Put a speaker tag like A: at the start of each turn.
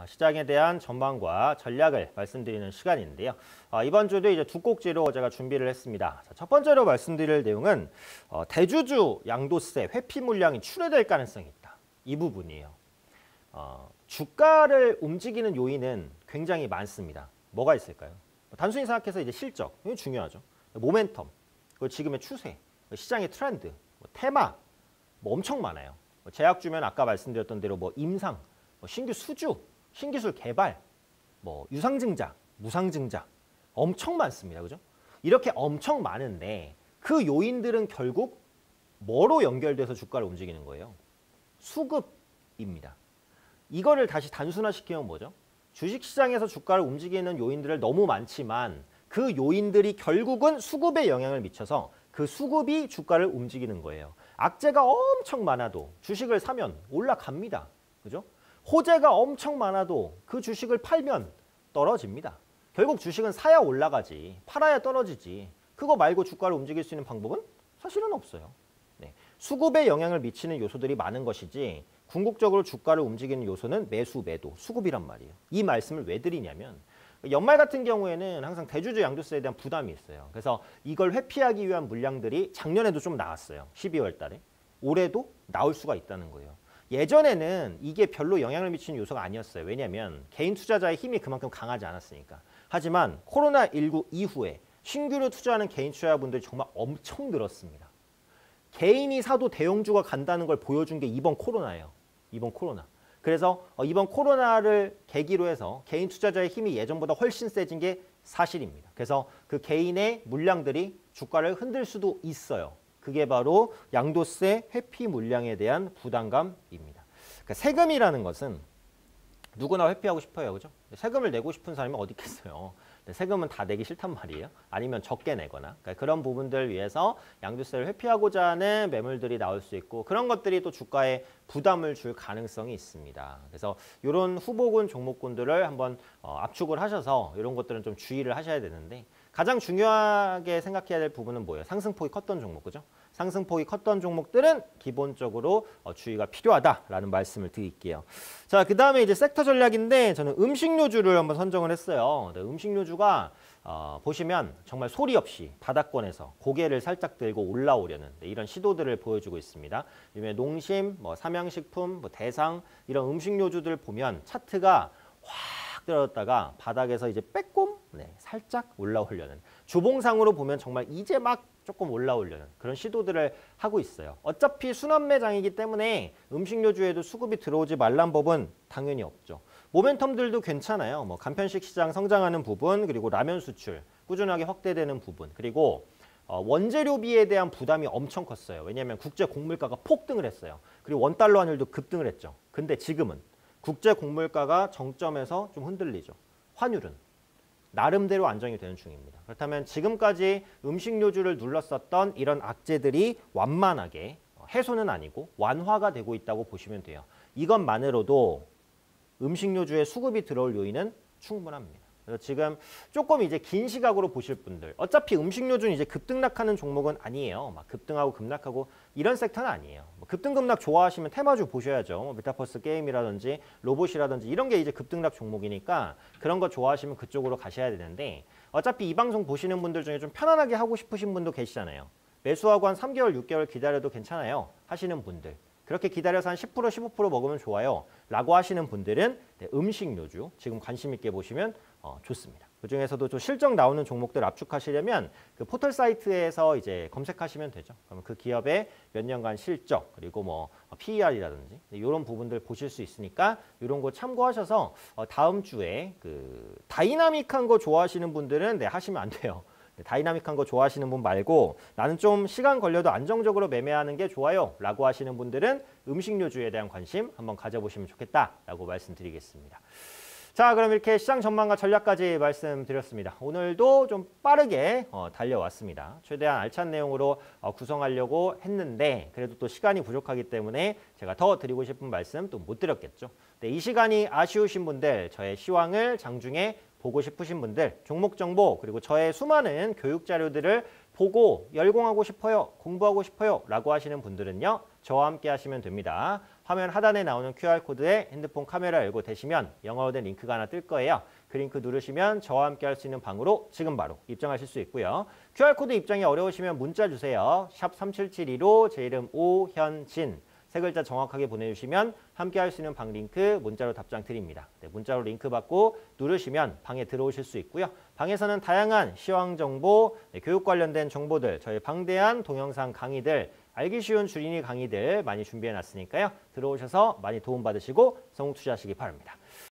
A: 시장에 대한 전망과 전략을 말씀드리는 시간인데요. 이번 주도 이제 두 꼭지로 제가 준비를 했습니다. 자, 첫 번째로 말씀드릴 내용은 대주주 양도세 회피 물량이 출회될 가능성이 있다. 이 부분이에요. 주가를 움직이는 요인은 굉장히 많습니다. 뭐가 있을까요? 단순히 생각해서 이제 실적, 이게 중요하죠. 모멘텀, 그리고 지금의 추세, 시장의 트렌드, 테마, 엄청 많아요. 제약 주면 아까 말씀드렸던 대로 임상, 신규 수주, 신기술 개발, 유상증자, 무상증자 엄청 많습니다. 그죠? 이렇게 엄청 많은데 그 요인들은 결국 뭐로 연결돼서 주가를 움직이는 거예요? 수급입니다. 이거를 다시 단순화시키면 뭐죠? 주식시장에서 주가를 움직이는 요인들을 너무 많지만 그 요인들이 결국은 수급에 영향을 미쳐서 그 수급이 주가를 움직이는 거예요. 악재가 엄청 많아도 주식을 사면 올라갑니다. 그죠? 호재가 엄청 많아도 그 주식을 팔면 떨어집니다. 결국 주식은 사야 올라가지, 팔아야 떨어지지. 그거 말고 주가를 움직일 수 있는 방법은 사실은 없어요. 네. 수급에 영향을 미치는 요소들이 많은 것이지 궁극적으로 주가를 움직이는 요소는 매수, 매도, 수급이란 말이에요. 이 말씀을 왜 드리냐면 연말 같은 경우에는 항상 대주주 양도세에 대한 부담이 있어요. 그래서 이걸 회피하기 위한 물량들이 작년에도 좀 나왔어요. 12월 달에. 올해도 나올 수가 있다는 거예요. 예전에는 이게 별로 영향을 미치는 요소가 아니었어요. 왜냐하면 개인 투자자의 힘이 그만큼 강하지 않았으니까. 하지만 코로나19 이후에 신규로 투자하는 개인 투자자분들이 정말 엄청 늘었습니다. 개인이 사도 대형주가 간다는 걸 보여준 게 이번 코로나예요. 이번 코로나. 그래서 이번 코로나를 계기로 해서 개인 투자자의 힘이 예전보다 훨씬 세진 게 사실입니다. 그래서 그 개인의 물량들이 주가를 흔들 수도 있어요. 그게 바로 양도세 회피 물량에 대한 부담감입니다. 그러니까 세금이라는 것은 누구나 회피하고 싶어요. 그죠? 세금을 내고 싶은 사람이 어디 있겠어요. 세금은 다 내기 싫단 말이에요. 아니면 적게 내거나. 그러니까 그런 부분들을 위해서 양도세를 회피하고자 하는 매물들이 나올 수 있고 그런 것들이 또 주가에 부담을 줄 가능성이 있습니다. 그래서 이런 후보군 종목군들을 한번 압축을 하셔서 이런 것들은 좀 주의를 하셔야 되는데 가장 중요하게 생각해야 될 부분은 뭐예요? 상승폭이 컸던 종목, 그죠? 상승폭이 컸던 종목들은 기본적으로 주의가 필요하다라는 말씀을 드릴게요. 자, 그 다음에 이제 섹터 전략인데 저는 음식료주를 한번 선정을 했어요. 음식료주가 보시면 정말 소리 없이 바닥권에서 고개를 살짝 들고 올라오려는 이런 시도들을 보여주고 있습니다. 요즘에 농심, 삼양식품, 대상 이런 음식료주들 보면 차트가 확 떨어졌다가 바닥에서 이제 빼꼼 살짝 올라오려는 주봉상으로 보면 정말 이제 막 조금 올라오려는 그런 시도들을 하고 있어요. 어차피 순환매장이기 때문에 음식료주에도 수급이 들어오지 말란 법은 당연히 없죠. 모멘텀들도 괜찮아요. 간편식 시장 성장하는 부분, 그리고 라면 수출 꾸준하게 확대되는 부분, 그리고 원재료비에 대한 부담이 엄청 컸어요. 왜냐하면 국제 곡물가가 폭등을 했어요. 그리고 원달러 환율도 급등을 했죠. 근데 지금은 국제 곡물가가 정점에서 좀 흔들리죠. 환율은 나름대로 안정이 되는 중입니다. 그렇다면 지금까지 음식료주를 눌렀었던 이런 악재들이 완만하게 해소는 아니고 완화가 되고 있다고 보시면 돼요. 이것만으로도 음식료주의 수급이 들어올 요인은 충분합니다. 그래서 지금 조금 이제 긴 시각으로 보실 분들, 어차피 음식료주는 이제 급등락하는 종목은 아니에요. 막 급등하고 급락하고 이런 섹터는 아니에요. 급등급락 좋아하시면 테마주 보셔야죠. 메타버스 게임이라든지 로봇이라든지 이런 게 이제 급등락 종목이니까 그런 거 좋아하시면 그쪽으로 가셔야 되는데 어차피 이 방송 보시는 분들 중에 좀 편안하게 하고 싶으신 분도 계시잖아요. 매수하고 한 3개월, 6개월 기다려도 괜찮아요 하시는 분들. 그렇게 기다려서 한 10%, 15% 먹으면 좋아요 라고 하시는 분들은 음식료주 지금 관심 있게 보시면 좋습니다. 그중에서도 좀 실적 나오는 종목들 압축하시려면 그 포털 사이트에서 이제 검색하시면 되죠. 그러면 그 기업의 몇 년간 실적 그리고 PER이라든지 이런 부분들 보실 수 있으니까 이런 거 참고하셔서 다음 주에 그 다이나믹한 거 좋아하시는 분들은 하시면 안 돼요. 다이나믹한 거 좋아하시는 분 말고 나는 좀 시간 걸려도 안정적으로 매매하는 게 좋아요 라고 하시는 분들은 음식료주에 대한 관심 한번 가져보시면 좋겠다라고 말씀드리겠습니다. 자, 그럼 이렇게 시장 전망과 전략까지 말씀드렸습니다. 오늘도 좀 빠르게 달려왔습니다. 최대한 알찬 내용으로 구성하려고 했는데 그래도 또 시간이 부족하기 때문에 제가 더 드리고 싶은 말씀 또 못 드렸겠죠. 네, 이 시간이 아쉬우신 분들, 저의 시황을 장중에 보고 싶으신 분들, 종목 정보 그리고 저의 수많은 교육 자료들을 보고 열공하고 싶어요, 공부하고 싶어요 라고 하시는 분들은요. 저와 함께 하시면 됩니다. 화면 하단에 나오는 QR코드에 핸드폰 카메라 열고 대시면 영어로 된 링크가 하나 뜰 거예요. 그 링크 누르시면 저와 함께 할 수 있는 방으로 지금 바로 입장하실 수 있고요. QR코드 입장이 어려우시면 문자 주세요. 샵 3772로 제 이름 오현진. 세 글자 정확하게 보내주시면 함께 할 수 있는 방 링크 문자로 답장 드립니다. 네, 문자로 링크 받고 누르시면 방에 들어오실 수 있고요. 방에서는 다양한 시황 정보, 교육 관련된 정보들, 저희 방대한 동영상 강의들, 알기 쉬운 주린이 강의들 많이 준비해 놨으니까요. 들어오셔서 많이 도움받으시고 성공 투자하시기 바랍니다.